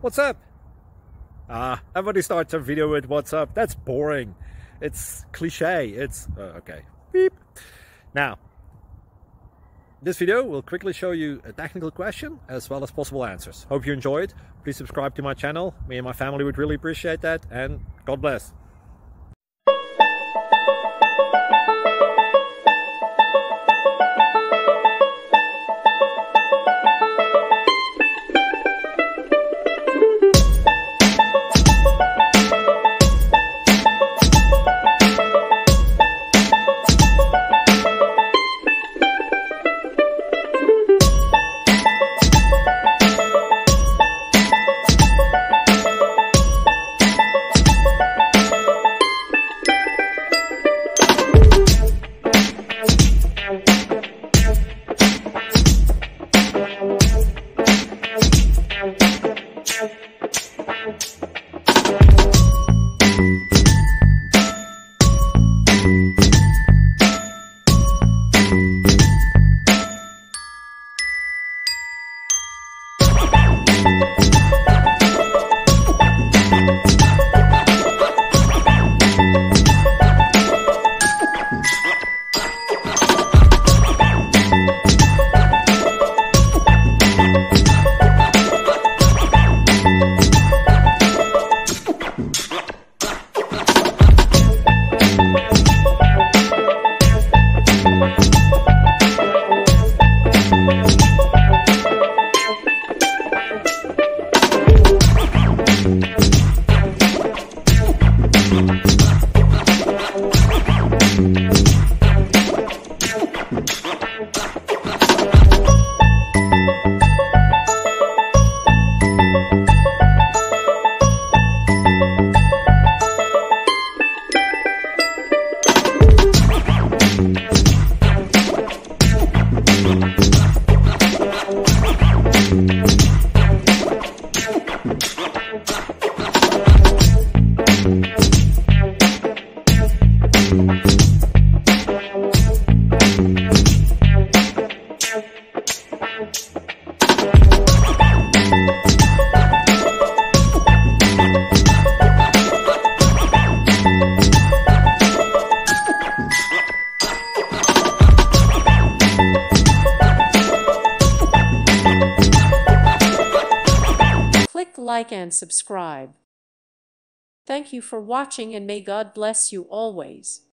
What's up? Everybody starts a video with what's up. That's boring. It's cliche. It's okay. Beep. Now, this video will quickly show you a technical question as well as possible answers. Hope you enjoyed. Please subscribe to my channel. Me and my family would really appreciate that, and God bless. Like and subscribe. Thank you for watching, and may God bless you always.